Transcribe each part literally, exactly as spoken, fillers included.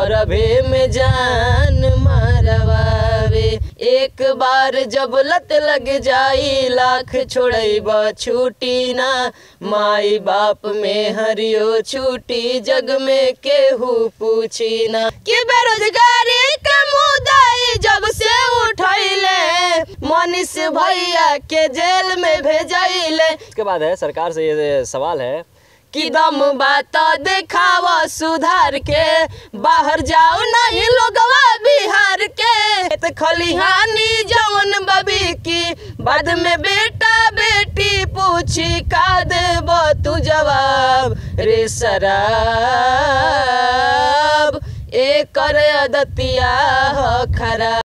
मरबे में जान मरवावे। एक बार जब लत लग जाई लाख छोड़ब छूटी ना, माई बाप में हरियो छूटी जग में केहू पूछी ना। कि बेरोजगारी का मुद्दा जब से उठैले मनीष भैया के जेल में भेजैले। इसके बाद है सरकार से ये सवाल है कि दम बात देखावा सुधार के, बाहर जाओ नहीं लोगवा बिहार के। तो खलिहानी जवन बबी की बाद में बेटा बेटी पूछी का देब तू जवाब। रे शराब एक अदतिया खराब।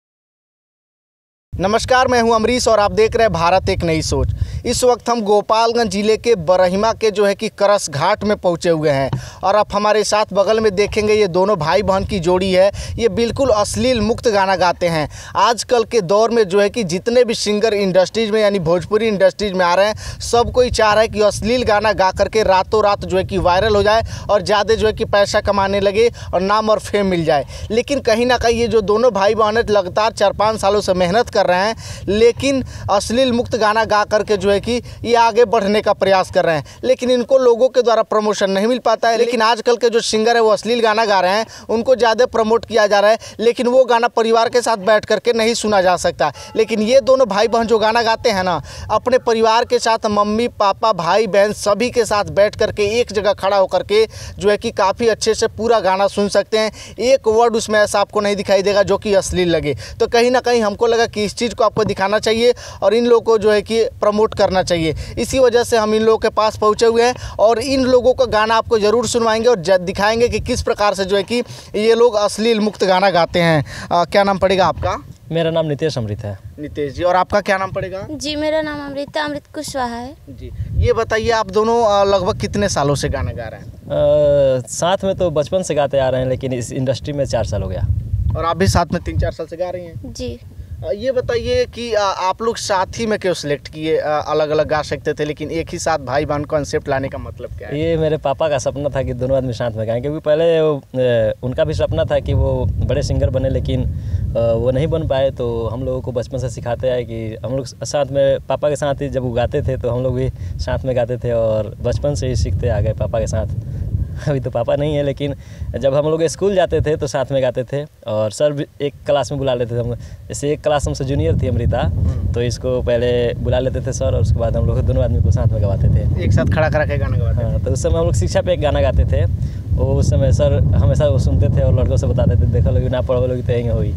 नमस्कार, मैं हूं अमरीश और आप देख रहे हैं भारत एक नई सोच। इस वक्त हम गोपालगंज जिले के बरहिमा के जो है कि करस घाट में पहुंचे हुए हैं और आप हमारे साथ बगल में देखेंगे ये दोनों भाई बहन की जोड़ी है। ये बिल्कुल अश्लील मुक्त गाना गाते हैं। आजकल के दौर में जो है कि जितने भी सिंगर इंडस्ट्रीज़ में यानी भोजपुरी इंडस्ट्रीज़ में आ रहे हैं, सब कोई चाह रहा है कि अश्लील गाना गा करके रातों रात जो है कि वायरल हो जाए और ज़्यादा जो है कि पैसा कमाने लगे और नाम और फेम मिल जाए। लेकिन कहीं ना कहीं ये जो दोनों भाई बहन लगातार चार पाँच सालों से मेहनत कर रहे हैं, लेकिन अश्लील मुक्त गाना गा करके जो है कि ये आगे बढ़ने का प्रयास कर रहे हैं, लेकिन इनको लोगों के द्वारा प्रमोशन नहीं मिल पाता है। लेकिन आजकल के जो सिंगर है वो अश्लील गाना गा रहे हैं, उनको ज़्यादा प्रमोट किया जा रहा है, लेकिन वो गाना परिवार के साथ बैठ करके नहीं सुना जा सकता। लेकिन ये दोनों भाई बहन जो गाना गाते हैं ना, अपने परिवार के साथ मम्मी पापा भाई बहन सभी के साथ बैठ करके एक जगह खड़ा होकर के जो है कि काफ़ी अच्छे से पूरा गाना सुन सकते हैं। एक वर्ड उसमें ऐसा आपको नहीं दिखाई देगा जो कि अश्लील लगे। तो कहीं ना कहीं हमको लगा कि इस चीज़ को आपको दिखाना चाहिए और इन लोगों को जो है कि प्रमोट करना चाहिए। इसी वजह से हम इन लोगों के पास पहुंचे हुए हैं और इन लोगों का गाना आपको ज़रूर सुनवाएंगे और दिखाएंगे कि किस प्रकार से जो है कि ये लोग अश्लील मुक्त गाना गाते हैं। आ, क्या नाम पड़ेगा आपका? मेरा नाम नितेश अमृत है। नितेश जी, और आपका क्या नाम पड़ेगा? जी, मेरा नाम अमृता अमृत कुशवाहा है। जी, ये बताइए आप दोनों लगभग कितने सालों से गाना गा रहे हैं? आ, साथ में तो बचपन से गाते आ रहे हैं, लेकिन इस इंडस्ट्री में चार साल हो गया। और आप भी साथ में तीन चार साल से गा रही हैं? जी। ये बताइए कि आप लोग साथ ही में क्यों सिलेक्ट किए? अलग अलग गा सकते थे, लेकिन एक ही साथ भाई बहन कॉन्सेप्ट लाने का मतलब क्या है? ये मेरे पापा का सपना था कि दोनों आदमी साथ में गाएं, क्योंकि पहले उनका भी सपना था कि वो बड़े सिंगर बने, लेकिन वो नहीं बन पाए। तो हम लोगों को बचपन से सिखाते आए कि हम लोग साथ में पापा के साथ ही जब वो गाते थे तो हम लोग भी साथ में गाते थे और बचपन से ही सीखते आ गए पापा के साथ। अभी तो पापा नहीं है, लेकिन जब हम लोग स्कूल जाते थे तो साथ में गाते थे और सर भी एक क्लास में बुला लेते थे। हम जैसे एक क्लास हमसे जूनियर थी अमृता, तो इसको पहले बुला लेते थे सर और उसके बाद हम लोग दोनों आदमी को साथ में गवाते थे, एक साथ खड़ा करा के गाना गवाते। हाँ, तो उस समय हम लोग शिक्षा पे एक गाना गाते थे। वो उस समय सर हमेशा वो सुनते थे और लड़कों से बताते थे, देखो लोग ना पढ़ो लोग तो यहीं हुई।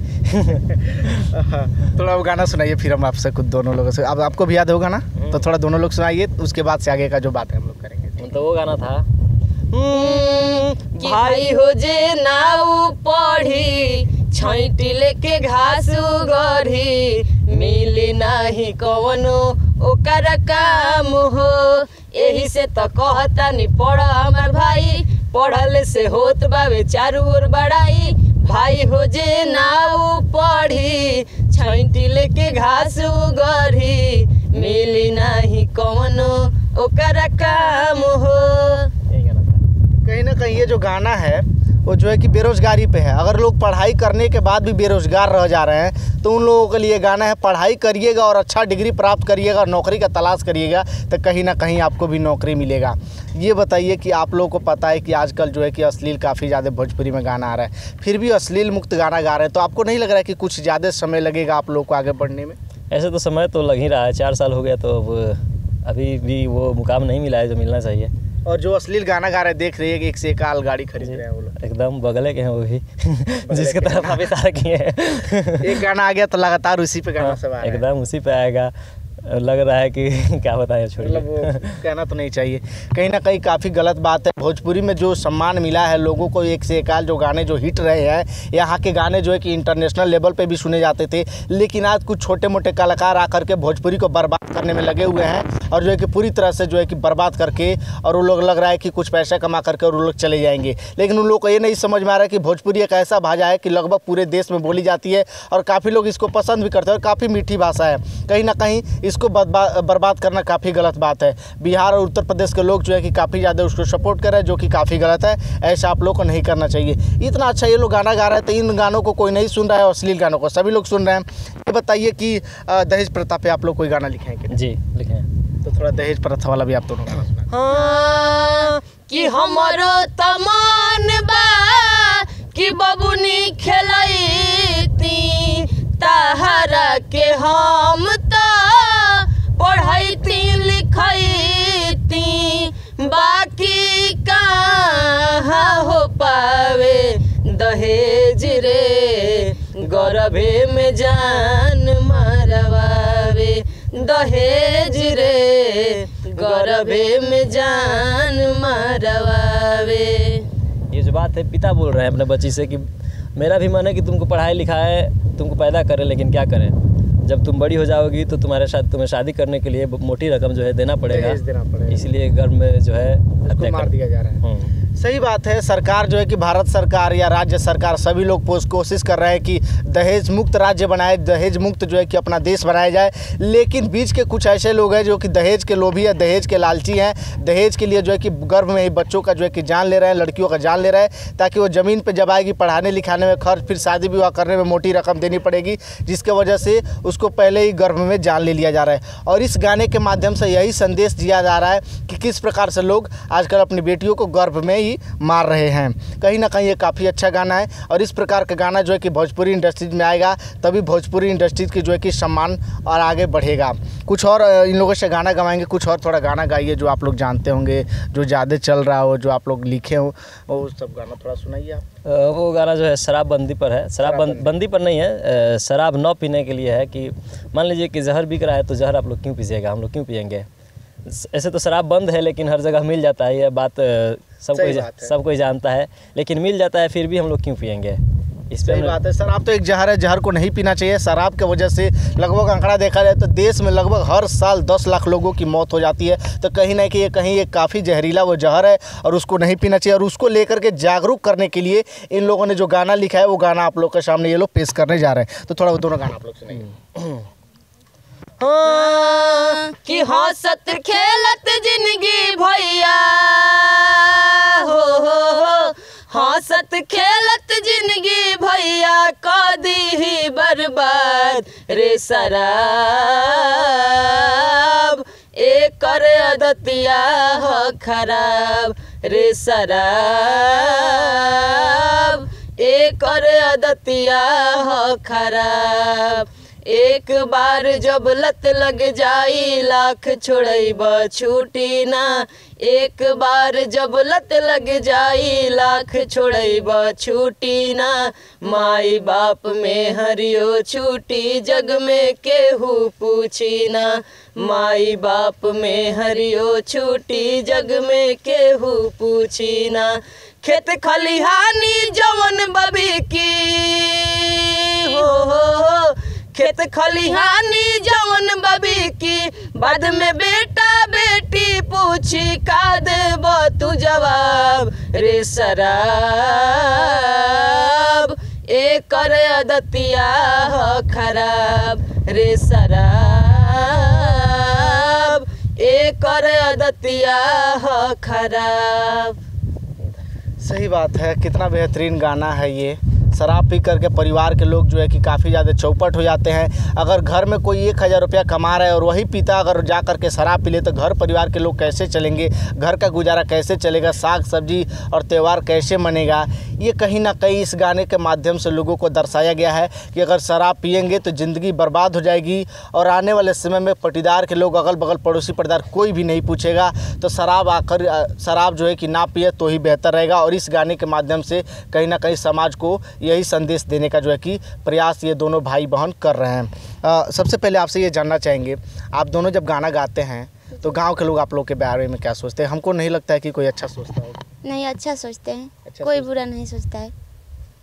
थोड़ा वो गाना सुनाइए, फिर हम आपसे खुद दोनों लोगों से। अब आपको भी याद होगा ना, तो थोड़ा दोनों लोग सुनाइए, उसके बाद से आगे का जो बात है हम लोग करेंगे। तो वो गाना था भाई हो जे नाउ पढ़ी छैटी लेके घास गढ़ी, मिली नाही कवनो ओकर काम हो। यही से तो कहता नहीं पढ़ हमार भाई, पढ़ल से होत बावे चारू ओर बड़ाई। भाई हो जे नाउ पढ़ी छैटी लेके घास गढ़ी, मिली नाही कवनो ओकर काम हो। कहीं ना कहीं ये जो गाना है वो जो है कि बेरोजगारी पे है। अगर लोग पढ़ाई करने के बाद भी बेरोजगार रह जा रहे हैं तो उन लोगों के लिए गाना है, पढ़ाई करिएगा और अच्छा डिग्री प्राप्त करिएगा और नौकरी का तलाश करिएगा तो कहीं ना कहीं आपको भी नौकरी मिलेगा। ये बताइए कि आप लोगों को पता है कि आजकल जो है कि अश्लील काफ़ी ज़्यादा भोजपुरी में गाना आ रहा है, फिर भी अश्लील मुक्त गाना गा रहे हैं, तो आपको नहीं लग रहा है कि कुछ ज़्यादा समय लगेगा आप लोग को आगे बढ़ने में? ऐसे तो समय तो लग ही रहा है, चार साल हो गया तो अब अभी भी वो मुकाम नहीं मिला है जो मिलना चाहिए। और जो अश्लील गाना गा रहे हैं देख रही है कि एक से एक आल गाड़ी खरीद रहे हैं वो लोग, एकदम बगले के हैं वो भी जिसके तरफ अभी सारा किए हैं। एक गाना आ गया तो लगातार उसी पे गाना सब आ रहा है, एकदम उसी पे आएगा। लग रहा है कि क्या बताएं, छोड़िए, मतलब वो कहना तो नहीं चाहिए। कहीं ना कहीं काफ़ी गलत बात है। भोजपुरी में जो सम्मान मिला है लोगों को, एक से एक आल जो गाने जो हिट रहे हैं, यहाँ के गाने जो है कि इंटरनेशनल लेवल पे भी सुने जाते थे, लेकिन आज कुछ छोटे मोटे कलाकार आकर के भोजपुरी को बर्बाद करने में लगे हुए हैं। और जो है कि पूरी तरह से जो है कि बर्बाद करके और वो लोग लग रहा है कि कुछ पैसा कमा करके और वो लोग चले जाएंगे। लेकिन उन लोगों को ये नहीं समझ में आ रहा है कि भोजपुरी एक ऐसा भाषा है कि लगभग पूरे देश में बोली जाती है और काफ़ी लोग इसको पसंद भी करते हैं और काफ़ी मीठी भाषा है। कहीं ना कहीं इसको बर्बाद करना काफ़ी गलत बात है। बिहार और उत्तर प्रदेश के लोग जो है कि काफ़ी ज़्यादा उसको सपोर्ट कर रहे हैं, जो कि काफ़ी गलत है। ऐसा आप लोग को नहीं करना चाहिए। इतना अच्छा ये लोग गाना गा रहे हैं तो इन गानों को कोई नहीं सुन रहा है, अश्लील गानों को सभी लोग सुन रहे हैं। ये बताइए कि दहेज प्रथा पे आप लोग कोई गाना लिखे हैं कि? जी लिखे हैं। तो थोड़ा दहेज प्रथा वाला भी आप दोनों गाना सुना। हाँ कि हमारो तमान बा कि बबुनी खेलैती तहरा के हम तो पढ़ैती लिखैती बाकी कहाँ हो पावे दहेज रे गरभे में जान मरवावे दहेज रे गरभे में जान मरवावे। ये जो बात है पिता बोल रहे हैं अपने बच्ची से कि मेरा भी मन है कि तुमको पढ़ाई लिखाए, तुमको पैदा करें, लेकिन क्या करें, जब तुम बड़ी हो जाओगी तो तुम्हारे साथ तुम्हें शादी करने के लिए मोटी रकम जो है देना पड़ेगा, देना पड़ेगा। इसलिए गर्भ में जो है हत्या मार दिया जा रहा है। सही बात है। सरकार जो है कि भारत सरकार या राज्य सरकार सभी लोग कोशिश कर रहे हैं कि दहेज मुक्त राज्य बनाए, दहेज मुक्त जो है कि अपना देश बनाया जाए। लेकिन बीच के कुछ ऐसे लोग हैं जो कि दहेज के लोभी है, दहेज के लालची हैं, दहेज के लिए जो है कि गर्भ में ही बच्चों का जो है कि जान ले रहे हैं, लड़कियों का जान ले रहे हैं, ताकि वो ज़मीन पर जब आएगी पढ़ाने लिखाने में खर्च, फिर शादी विवाह करने में मोटी रकम देनी पड़ेगी, जिसके वजह से उसको पहले ही गर्भ में जान ले लिया जा रहा है। और इस गाने के माध्यम से यही संदेश दिया जा रहा है कि किस प्रकार से लोग आजकल अपनी बेटियों को गर्भ में ही मार रहे हैं। कहीं ना कहीं ये काफ़ी अच्छा गाना है और इस प्रकार का गाना जो है कि भोजपुरी इंडस्ट्रीज में आएगा तभी भोजपुरी इंडस्ट्रीज की जो है कि सम्मान और आगे बढ़ेगा। कुछ और इन लोगों से गाना गवाएंगे, कुछ और थोड़ा गाना गाइए जो आप लोग जानते होंगे, जो ज़्यादा चल रहा हो, जो आप लोग लिखे हो, वो सब गाना थोड़ा सुनाइए आप। वो गाना जो है शराबबंदी पर है, शराब बंद, बंदी पर नहीं है, शराब न पीने के लिए है कि मान लीजिए कि जहर बिक रहा है तो जहर आप लोग क्यों पीजिएगा, हम लोग क्यों पियेंगे। ऐसे तो शराब बंद है लेकिन हर जगह मिल जाता है, यह बात सब कोई सब कोई जानता है, लेकिन मिल जाता है फिर भी हम लोग क्यों पियेंगे। इस सही बात है। शराब तो एक जहर है, जहर को नहीं पीना चाहिए। शराब की वजह से लगभग आंकड़ा देखा जाए तो देश में लगभग हर साल दस लाख लोगों की मौत हो जाती है। तो कहीं ना कहीं कहीं ये काफ़ी जहरीला वो जहर है और उसको नहीं पीना चाहिए। और उसको लेकर के जागरूक करने के लिए इन लोगों ने जो गाना लिखा है वो गाना आप लोग के सामने ये लोग पेश करने जा रहे हैं। तो थोड़ा वो दोनों गाना आप लोग सुनाइए। हाँ कि हंसत खेलत जिंदगी भैया हो हो हो हंसत खेलत जिंदगी भैया कदी ही बर्बाद रे शराब एकर अदतिया हो खराब रे शराब एकर अदतिया हो खराब। एक बार जब लत लग जाई लाख छोड़ब छूटी ना, एक बार जब लत लग जाई लाख छोड़ब छूटी ना, माई बाप में हरियो छूटी जग में केहू पूछी ना, माई बाप में हरियो छूटी जग में केहू पूछी ना। खेत खलिहानी जवन बबी की हो हो हो खेत खलिहानी जवन बबी की बाद में बेटा बेटी पूछी का देब तू जवाब रे शराब एकर अदतिया हो खराब रे शराब एकर अदतिया हो खराब। सही बात है। कितना बेहतरीन गाना है ये। शराब पी करके परिवार के लोग जो है कि काफ़ी ज़्यादा चौपट हो जाते हैं। अगर घर में कोई एक हज़ार रुपया कमा रहा है और वही पिता अगर जा कर के शराब पी ले तो घर परिवार के लोग कैसे चलेंगे, घर का गुजारा कैसे चलेगा, साग सब्जी और त्यौहार कैसे मनेगा। ये कहीं ना कहीं इस गाने के माध्यम से लोगों को दर्शाया गया है कि अगर शराब पिएंगे तो ज़िंदगी बर्बाद हो जाएगी और आने वाले समय में पटीदार के लोग, अगल बगल पड़ोसी पटीदार कोई भी नहीं पूछेगा। तो शराब आकर शराब जो है कि ना पिए तो ही बेहतर रहेगा। और इस गाने के माध्यम से कहीं ना कहीं समाज को यही संदेश देने का जो है कि प्रयास ये दोनों भाई बहन कर रहे हैं। आ, सबसे पहले आपसे ये जानना चाहेंगे, आप दोनों जब गाना गाते हैं तो गांव के लोग आप लोग के बारे में क्या सोचते हैं? हमको नहीं लगता है कि कोई अच्छा सोचता है। नहीं, अच्छा सोचते हैं। अच्छा कोई सोचते बुरा नहीं सोचता है।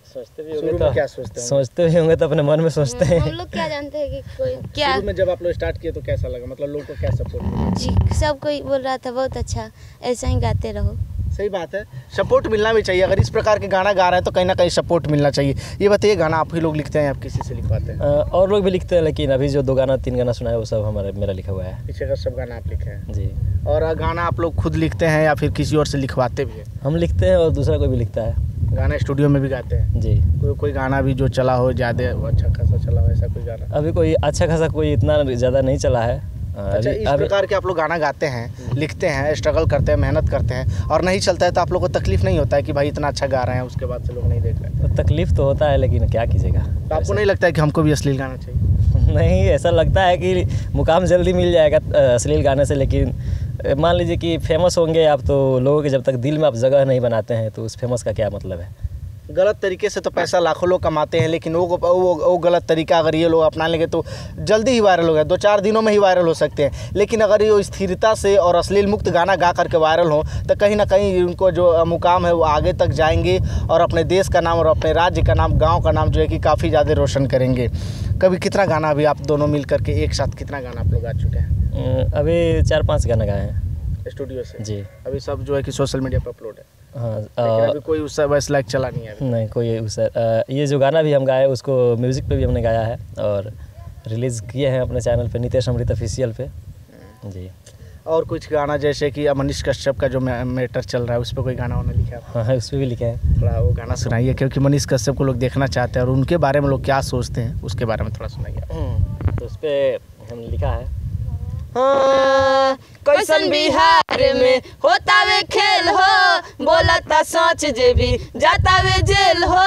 सोचते भी शुरू होंगे में तो क्या सोचते हैं? सोचते भी होंगे तो अपने मन में सोचते हैं। हम लोग क्या जानते हैं कि कोई क्या। शुरू में जब आप लोग स्टार्ट किए तो कैसा लगा, मतलब लोगों को क्या सपोर्ट मिला? जी सब कोई बोल रहा था बहुत अच्छा, ऐसा ही गाते रहो। सही बात है, सपोर्ट मिलना भी चाहिए। अगर इस प्रकार के गाना गा रहे हैं तो कहीं ना कहीं सपोर्ट मिलना चाहिए। ये बताइए, गाना आप ही लोग लिखते हैं या आप किसी से लिखवाते हैं? अ, और लोग भी लिखते हैं, लेकिन अभी जो दो गाना तीन गाना सुना है वो सब हमारे मेरा लिखा हुआ है। पीछे का सब गाना आप लिखे हैं? जी। और गाना आप लोग खुद लिखते हैं या फिर किसी और से लिखवाते भी हैं? हम लिखते हैं और दूसरा कोई भी लिखता है। गाना स्टूडियो में भी गाते हैं? जी। कोई कोई गाना भी जो चला हो ज़्यादा अच्छा खासा चला हो, ऐसा कोई गाना? अभी कोई अच्छा खासा कोई इतना ज़्यादा नहीं चला है। अच्छा, इस प्रकार के आप लोग गाना गाते हैं, लिखते हैं, स्ट्रगल करते हैं, मेहनत करते हैं और नहीं चलता है तो आप लोग को तकलीफ नहीं होता है कि भाई इतना अच्छा गा रहे हैं उसके बाद से लोग नहीं देख रहे हैं? तकलीफ तो होता है, लेकिन क्या कीजिएगा। तो आपको नहीं लगता है कि हमको भी अश्लील गाना चाहिए? नहीं, ऐसा लगता है कि मुकाम जल्दी मिल जाएगा अश्लील गाने से, लेकिन मान लीजिए कि फेमस होंगे आप तो लोगों के जब तक दिल में आप जगह नहीं बनाते हैं तो उस फेमस का क्या मतलब है। गलत तरीके से तो पैसा लाखों लोग कमाते हैं, लेकिन वो वो वो गलत तरीका अगर ये लोग अपना लेंगे तो जल्दी ही वायरल हो गया, दो चार दिनों में ही वायरल हो सकते हैं। लेकिन अगर ये स्थिरता से और अश्लील मुक्त गाना गा करके वायरल हो तो कहीं ना कहीं उनको जो मुकाम है वो आगे तक जाएंगे और अपने देश का नाम और अपने राज्य का नाम, गाँव का नाम जो है कि काफ़ी ज़्यादा रोशन करेंगे। कभी कितना गाना अभी आप दोनों मिल करके एक साथ कितना गाना आप लोग गा चुके हैं? अभी चार पाँच गाना गाए हैं स्टूडियो से? जी। अभी सब जो है कि सोशल मीडिया पर अपलोड है? हाँ। लेकिन अभी कोई उस वैसे लाइक चला नहीं है अभी? नहीं कोई उस ये जो गाना भी हम गाए उसको म्यूज़िक पे भी हमने गाया है और रिलीज़ किए हैं अपने चैनल पे, नितेश अमृत ऑफिशियल पे। जी। और कुछ गाना जैसे कि मनीष कश्यप का जो मैटर चल रहा है उस पर कोई गाना होना लिखा है? हाँ, उस पर भी लिखे हैं। थोड़ा वो गाना सुनाइए, क्योंकि मनीष कश्यप को लोग देखना चाहते हैं और उनके बारे में लोग क्या सोचते हैं उसके बारे में थोड़ा सुनाइए। तो उस पर हमने लिखा है, हाँ, कैसन बिहार में होता वे खेल हो, बोलता सोच जे भी जाता वे जेल हो।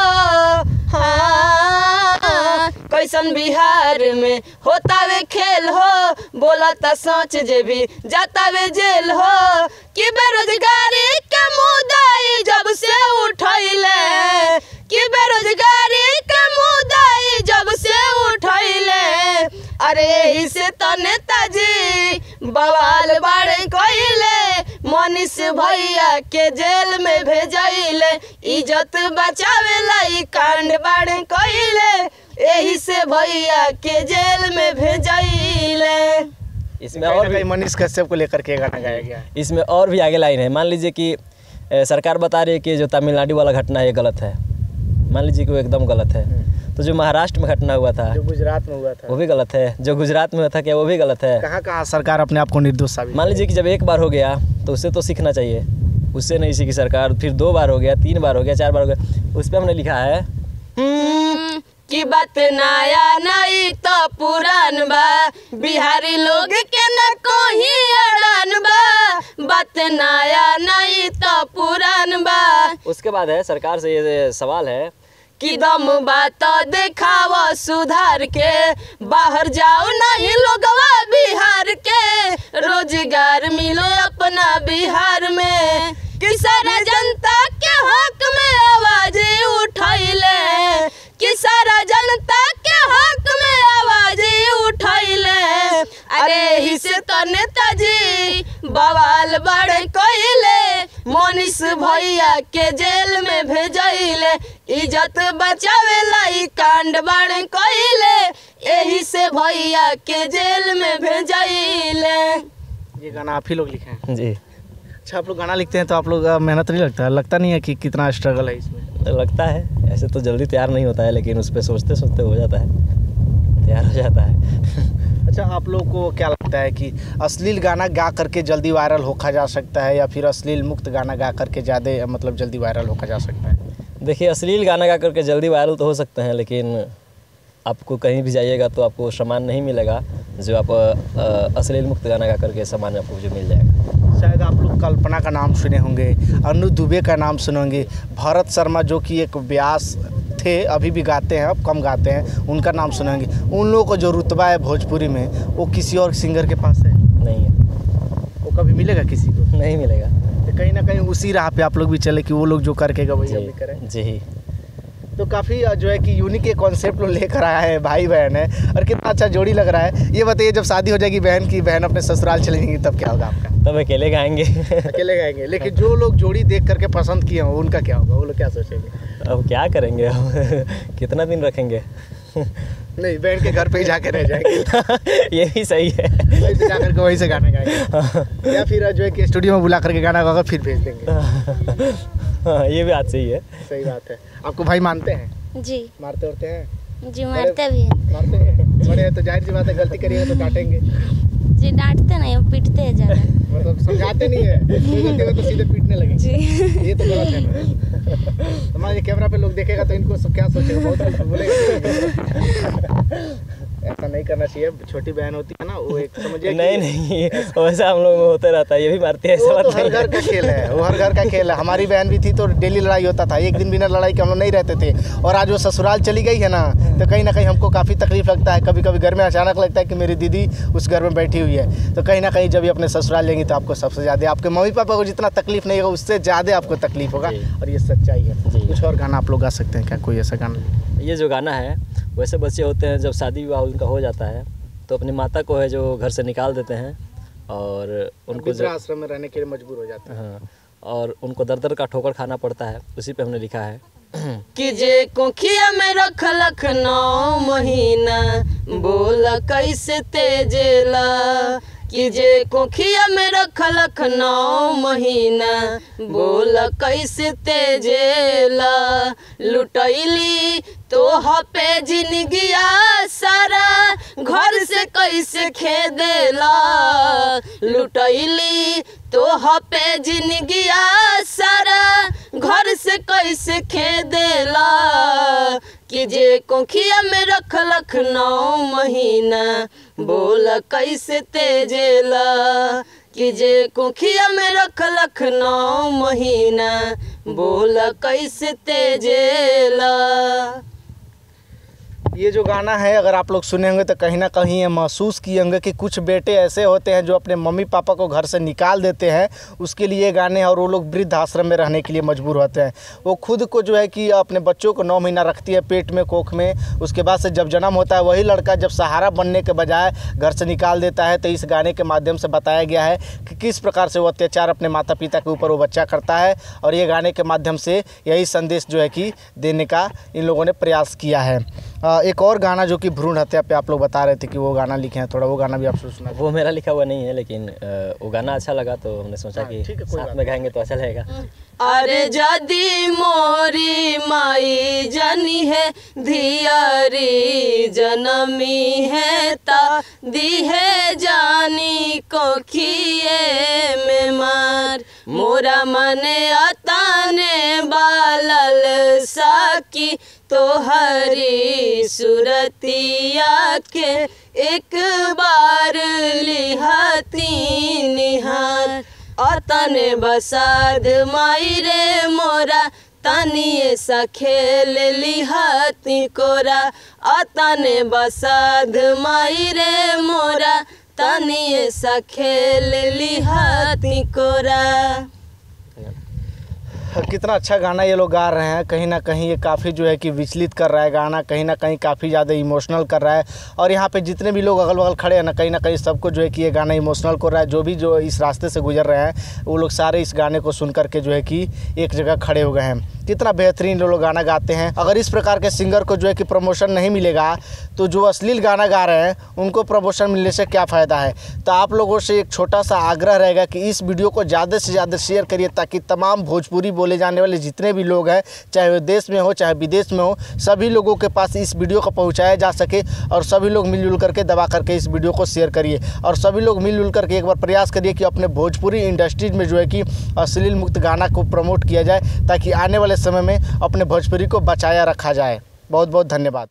हाँ, कैसन बिहार में होता वे खेल हो, बोलता सोच जे भी जाता वे जेल हो। कि बेरोजगारी के मुद्दा जब से उठैले, कि बेरोजगारी के मुद्दा जब से उठैले, अरे यही से तो नेताजी बवाल बाड़े कइले, मनीष भैया के जेल में भेजैले, इज्जत बचावेला ई कांड बाड़े कइले, यही से भैया के जेल में भेजैले। इसमें और भी मनीष कश्यप को लेकर के गाना गाया गया है। इसमें और भी आगे लाइन है। मान लीजिए कि सरकार बता रही है कि जो तमिलनाडु वाला घटना है ये गलत है, मान लीजिए कि वो एकदम गलत है। तो जो महाराष्ट्र में घटना हुआ था, जो गुजरात में हुआ था, वो भी गलत है। जो गुजरात में हुआ था क्या वो भी गलत है? कहाँ कहाँ सरकार अपने आप को निर्दोष साबित? मान लीजिए कि जब एक बार हो गया तो उससे तो सीखना चाहिए, उससे नहीं सीखी सरकार, फिर दो बार हो गया, तीन बार हो गया, चार बार हो गया, उस पर हमने लिखा है कि बात नया नहीं तो पुरान बा, बिहारी लोग के न कोई अड़ान बा, बात नया नहीं तो पुरान बा। उसके बाद है सरकार से ये सवाल है कि दम बात देखावा सुधार के, बाहर जाओ नहीं लोगवा बिहार के, रोजगार मिलो अपना बिहार में, कि सारा जनता के हक में आवाज उठैले, कि सारा जनता के हक में आवाज उठैले, अरे ही से तो नेताजी बवाल बड़े कइले, मनीष भैया के जेल में भेजैले, इज्जत बचावेला ई कांड बड़े कइले, यही से भैया के जेल में भेजैले। ये गाना आप ही लोग लिखे हैं? जी। अच्छा, आप लोग गाना लिखते हैं तो आप लोग मेहनत नहीं लगता लगता नहीं है कि कितना स्ट्रगल है इसमें? लगता है, ऐसे तो जल्दी तैयार नहीं होता है, लेकिन उस पर सोचते सोचते हो जाता है, तैयार हो जाता है। अच्छा, आप लोग को क्या लगता है कि अश्लील गाना गा करके जल्दी वायरल होका जा सकता है या फिर अश्लील मुक्त गाना गा करके ज़्यादा मतलब जल्दी वायरल होका जा सकता है? देखिए, अश्लील गाना गा करके जल्दी वायरल तो हो सकते हैं, लेकिन आपको कहीं भी जाइएगा तो आपको सामान नहीं मिलेगा जो आप अश्लील मुक्त गाना गा करके सामान आपको जो मिल जाएगा। शायद आप लोग कल्पना का नाम सुने होंगे, अनु दुबे का नाम सुने होंगे, भरत शर्मा जो कि एक व्यास थे, अभी भी गाते हैं, अब कम गाते हैं, उनका नाम सुने होंगे। उन लोगों को जो रुतबा है भोजपुरी में वो किसी और सिंगर के पास है नहीं है, वो कभी मिलेगा किसी को? नहीं मिलेगा। तो कहीं ना कहीं उसी राह पे आप लोग भी चले कि वो लोग जो करके गए वही हम भी करें। जी। तो काफ़ी जो है कि यूनिक एक कॉन्सेप्ट लोग लेकर आया है, भाई बहन है और कितना अच्छा जोड़ी लग रहा है। ये बताइए, जब शादी हो जाएगी बहन की, बहन अपने ससुराल चलेंगी तब क्या होगा आपका? तब अकेले गाएंगे। अकेले गाएंगे, लेकिन जो लोग जोड़ी देख करके पसंद किए हों उनका क्या होगा? वो लोग क्या सोचेंगे? अब क्या करेंगे अब कितना दिन रखेंगे। नहीं, बहन के घर पे ही जाकर रह जाएंगे। ये भी सही है, वहीं से जाकर के वहीं से गाना गाएंगे या फिर जो है कि स्टूडियो में बुला करके गाना गाकर फिर भेज देंगे। हाँ, ये बात सही है। सही बात है। आपको भाई मानते हैं? जी मारते उड़ते हैं? जी मारते भी हैं। मारते हैं? बड़े हैं तो जाहिर सी बात है, गलती करिएगा तो डांटेंगे। जी डांटते नहीं, वो पीटते हैं ज़्यादा। मतलब समझाते नहीं है, कोई गलती हो तो सीधे पीटने लगे। जी ये तो गलत है ना। हमारे कैमरा पे लोग देखेगा तो इनको सब क्या सोचेगा, बहुत कुछ बोलेगा। ऐसा नहीं करना चाहिए, छोटी बहन होती है ना, वो एक समझिए। नहीं नहीं, वैसा हम लोग में होते रहता है, ये भी मारते हैं, ऐसा वो बात तो नहीं हर घर का खेल है, वो हर घर का खेल है। हमारी बहन भी थी तो डेली लड़ाई होता था, एक दिन बिना लड़ाई के हम लोग नहीं रहते थे। और आज वो ससुराल चली गई है ना, तो कहीं ना कहीं हमको काफ़ी तकलीफ लगता है। कभी कभी घर में अचानक लगता है कि मेरी दीदी उस घर में बैठी हुई है, तो कहीं ना कहीं जब ये अपने ससुराल लेंगी तो आपको सबसे ज़्यादा, आपके मम्मी पापा को जितना तकलीफ नहीं होगा उससे ज़्यादा आपको तकलीफ होगा। और ये सच्चाई है। कुछ और गाना आप लोग गा सकते हैं क्या, कोई ऐसा गाना? ये जो गाना है, वैसे बच्चे होते हैं जब शादी विवाह उनका हो जाता है तो अपनी माता को है जो घर से निकाल देते हैं और उनको जो आश्रम में रहने के लिए मजबूर हो जाते हैं। हाँ, और उनको दर दर का ठोकर खाना पड़ता है। उसी पे हमने लिखा है कि जे कोखिया में रखलक नौ महीना, बोल कैसे तेजेला। कि जे कोखिया में रखलक नौ महीना, बोल कैसे तेजेला। लुटैली तो हपे जिनगिया सारा, घर से कैसे खेदेला। लुटैली तो हपे जिनगिया सारा, घर से कैसे खेदेला। कि जे कोखिया में रखलक नौ महीना, बोल कैसे तेजेला। कि जे कोखिया में रखलक नौ महीना, बोल कैसे तेजेला। ये जो गाना है अगर आप लोग सुने होंगे तो कहीं ना कहीं ये महसूस किए होंगे कि कुछ बेटे ऐसे होते हैं जो अपने मम्मी पापा को घर से निकाल देते हैं, उसके लिए गाने, और वो लोग वृद्ध आश्रम में रहने के लिए मजबूर होते हैं। वो खुद को जो है कि अपने बच्चों को नौ महीना रखती है पेट में, कोख में, उसके बाद से जब जन्म होता है वही लड़का जब सहारा बनने के बजाय घर से निकाल देता है। तो इस गाने के माध्यम से बताया गया है कि किस प्रकार से वो अत्याचार अपने माता पिता के ऊपर वो बच्चा करता है, और ये गाने के माध्यम से यही संदेश जो है कि देने का इन लोगों ने प्रयास किया है। एक और गाना जो कि भ्रूण हत्या पे आप लोग बता रहे थे कि वो गाना लिखे हैं, थोड़ा वो गाना भी आप सुना। वो मेरा लिखा हुआ नहीं है, लेकिन वो गाना अच्छा लगा तो हमने सोचा कि साथ में गाएंगे तो अच्छा लगेगा। अरे जदी मोरी माई जनी है, धियारी जनमी है ता, दी है जानी कोखिए में मार। मोरा मने अताने बालल साकी, तो हरी सुरतिया के एक बार लिहाती निहार। अतने बसाद माई रे मोरा, तनिए सा खेल लिहाती कोरा। अतने बसाद माई रे मोरा, तनिए सा खेल लिहाती कोरा। कितना अच्छा गाना ये लोग गा रहे हैं। कहीं ना कहीं ये काफ़ी जो है कि विचलित कर रहा है गाना, कहीं ना कहीं काफ़ी ज़्यादा इमोशनल कर रहा है। और यहाँ पे जितने भी लोग अगल बगल खड़े हैं ना, कहीं ना कहीं सबको जो है कि ये गाना इमोशनल कर रहा है। जो भी जो इस रास्ते से गुजर रहे हैं वो लोग सारे इस गाने को सुन करके जो है कि एक जगह खड़े हो गए हैं। कितना बेहतरीन लोग गाना गाते हैं। अगर इस प्रकार के सिंगर को जो है कि प्रमोशन नहीं मिलेगा तो जो अश्लील गाना गा रहे हैं उनको प्रमोशन मिलने से क्या फ़ायदा है। तो आप लोगों से एक छोटा सा आग्रह रहेगा कि इस वीडियो को ज़्यादा से ज़्यादा शेयर करिए, ताकि तमाम भोजपुरी बोले जाने वाले जितने भी लोग हैं, चाहे वो देश में हो चाहे विदेश में हो, सभी लोगों के पास इस वीडियो को पहुंचाया जा सके। और सभी लोग मिलजुल करके दबा करके इस वीडियो को शेयर करिए, और सभी लोग मिलजुल करके एक बार प्रयास करिए कि अपने भोजपुरी इंडस्ट्रीज में जो है कि अश्लील मुक्त गाना को प्रमोट किया जाए, ताकि आने वाले समय में अपने भोजपुरी को बचाया रखा जाए। बहुत बहुत धन्यवाद।